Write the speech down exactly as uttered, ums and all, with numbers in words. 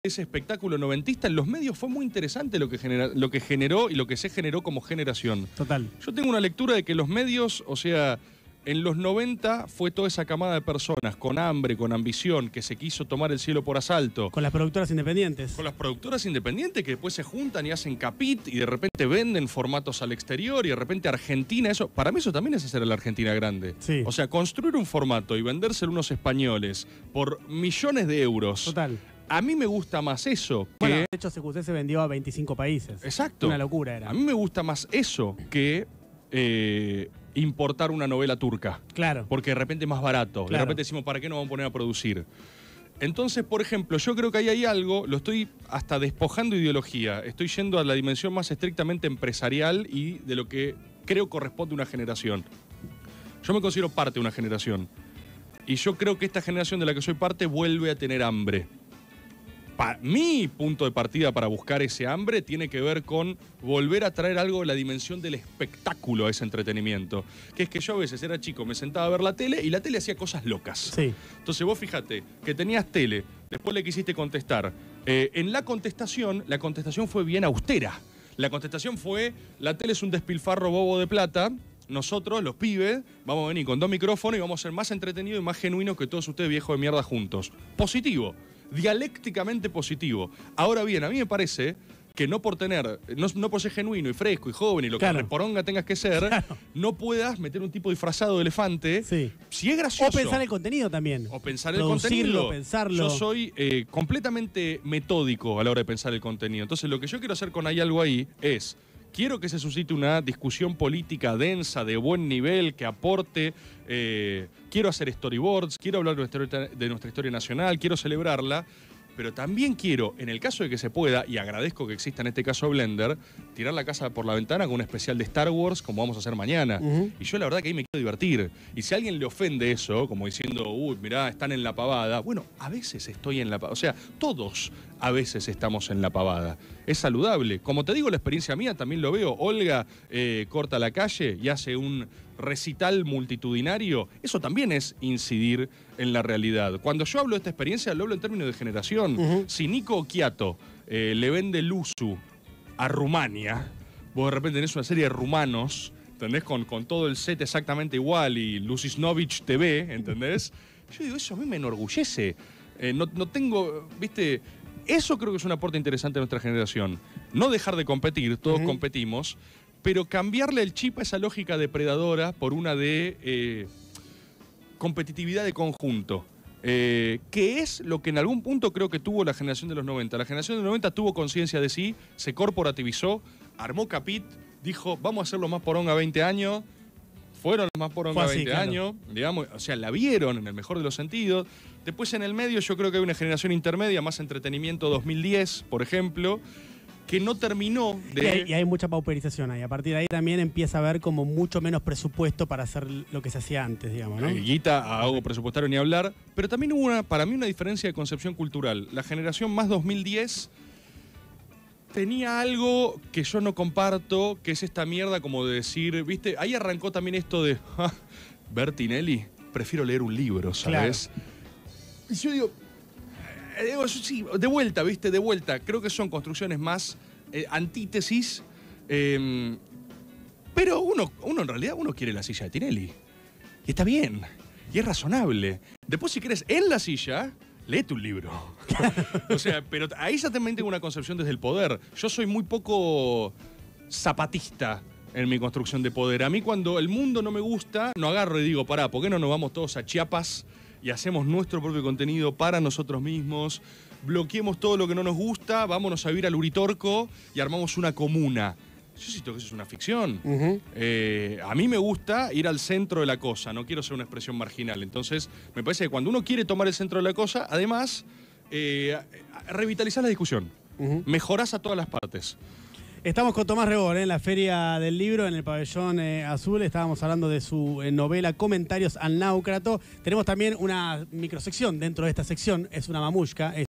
ese espectáculo noventista en los medios fue muy interesante lo que, genera, lo que generó y lo que se generó como generación. Total. Yo tengo una lectura de que los medios, o sea, en los noventa fue toda esa camada de personas con hambre, con ambición, que se quiso tomar el cielo por asalto. Con las productoras independientes. Con las productoras independientes que después se juntan y hacen capit y de repente venden formatos al exterior y de repente Argentina, eso, para mí eso también es hacer a la Argentina grande. Sí. O sea, construir un formato y vendérselo a unos españoles por millones de euros. Total. A mí me gusta más eso que... Bueno, de hecho C Q C se vendió a veinticinco países. Exacto. Una locura era. A mí me gusta más eso que eh, importar una novela turca. Claro. Porque de repente es más barato. Claro. De repente decimos, ¿para qué nos vamos a poner a producir? Entonces, por ejemplo, yo creo que ahí hay algo, lo estoy hasta despojando de ideología. Estoy yendo a la dimensión más estrictamente empresarial y de lo que creo corresponde a una generación. Yo me considero parte de una generación. Y yo creo que esta generación de la que soy parte vuelve a tener hambre. Pa- mi punto de partida para buscar ese hambre tiene que ver con volver a traer algo de la dimensión del espectáculo a ese entretenimiento. Que es que yo a veces era chico, me sentaba a ver la tele y la tele hacía cosas locas. Sí. Entonces vos fíjate que tenías tele, después le quisiste contestar. Eh, en la contestación, la contestación fue bien austera. La contestación fue, la tele es un despilfarro bobo de plata. Nosotros, los pibes, vamos a venir con dos micrófonos y vamos a ser más entretenidos y más genuinos que todos ustedes viejos de mierda juntos. Positivo. Dialécticamente positivo. Ahora bien, a mí me parece que no por tener, no, no por ser genuino y fresco y joven y lo Claro. que reporonga tengas que ser, Claro. no puedas meter un tipo disfrazado de elefante. Sí. Si es gracioso. O pensar el contenido también. O pensar el Producirlo, contenido. pensarlo. Yo soy eh, completamente metódico a la hora de pensar el contenido. Entonces lo que yo quiero hacer con Hay Algo Ahí es... Quiero que se suscite una discusión política densa, de buen nivel, que aporte. Eh, quiero hacer storyboards, quiero hablar de nuestra, de nuestra historia nacional, quiero celebrarla. Pero también quiero, en el caso de que se pueda, y agradezco que exista en este caso Blender, tirar la casa por la ventana con un especial de Star Wars, como vamos a hacer mañana. Uh-huh. Y yo la verdad que ahí me quiero divertir. Y si a alguien le ofende eso, como diciendo, uy, mirá, están en la pavada. Bueno, a veces estoy en la pavada. O sea, todos a veces estamos en la pavada. Es saludable. Como te digo, la experiencia mía también lo veo. Olga eh, corta la calle y hace un recital multitudinario. Eso también es incidir en la realidad. Cuando yo hablo de esta experiencia, lo hablo en términos de generación. Uh-huh. Si Nico Occhiato eh, le vende Luzu a Rumania, vos de repente tenés una serie de rumanos, ¿entendés? Con, con todo el set exactamente igual y Lucisnovich T V, ¿entendés? Yo digo, eso a mí me enorgullece. Eh, no, no tengo, viste, eso creo que es un aporte interesante a nuestra generación. No dejar de competir, todos uh-huh. competimos, pero cambiarle el chip a esa lógica depredadora por una de eh, competitividad de conjunto. Eh, que es lo que en algún punto creo que tuvo la generación de los noventa. La generación de los noventa tuvo conciencia de sí, se corporativizó, armó capit, dijo, vamos a hacerlo más poronga veinte años, fueron los más poronga así, veinte claro. años, digamos, o sea, la vieron en el mejor de los sentidos. Después en el medio yo creo que hay una generación intermedia, más entretenimiento dos mil diez, por ejemplo, que no terminó de... Y hay, y hay mucha pauperización ahí. A partir de ahí también empieza a haber como mucho menos presupuesto para hacer lo que se hacía antes, digamos, ¿no? Eh, guita a algo presupuestario ni hablar, pero también hubo una, para mí una diferencia de concepción cultural. La generación más dos mil diez tenía algo que yo no comparto, que es esta mierda como de decir, ¿viste? Ahí arrancó también esto de, ah, Bertinelli, prefiero leer un libro, ¿sabes? Claro. Y yo digo... Digo, sí, de vuelta, ¿viste? De vuelta. Creo que son construcciones más eh, antítesis. Eh, pero uno, uno en realidad uno quiere la silla de Tinelli. Y está bien. Y es razonable. Después, si querés en la silla, léete un libro. O sea, pero ahí ya también tengo una concepción desde el poder. Yo soy muy poco zapatista en mi construcción de poder. A mí cuando el mundo no me gusta, no agarro y digo, pará, ¿por qué no nos vamos todos a Chiapas y hacemos nuestro propio contenido para nosotros mismos? Bloqueemos todo lo que no nos gusta, vámonos a vivir al Uritorco y armamos una comuna. Yo siento que eso es una ficción. Uh-huh. eh, a mí me gusta ir al centro de la cosa, no quiero ser una expresión marginal. Entonces, me parece que cuando uno quiere tomar el centro de la cosa, además, eh, revitalizás la discusión. Uh-huh. Mejorás a todas las partes. Estamos con Tomás Rebor, ¿eh? En la Feria del Libro, en el Pabellón eh, Azul. Estábamos hablando de su eh, novela Comentarios al Náucrato. Tenemos también una microsección dentro de esta sección, es una mamushka.